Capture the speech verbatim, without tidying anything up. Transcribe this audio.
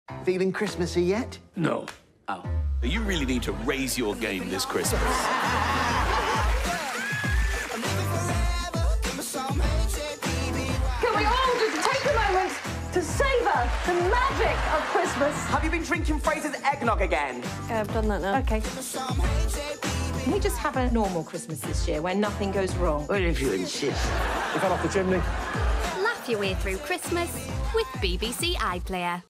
Feeling Christmassy yet? No. Oh. You really need to raise your game this Christmas. Can we all just take a moment to savour the magic of Christmas? Have you been drinking Fraser's eggnog again? Yeah, I've done that now. OK. Can we just have a normal Christmas this year where nothing goes wrong? Well, if you insist. You fell off the chimney. Laugh your way through Christmas with B B C iPlayer.